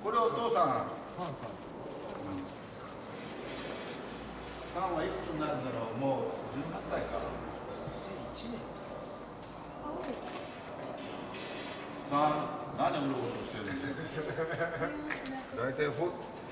これお父さん。 3歳。 さんはいくつになるんだろう。もう18歳か。 2001年。 さん、何うろうろしてるんだよ。大体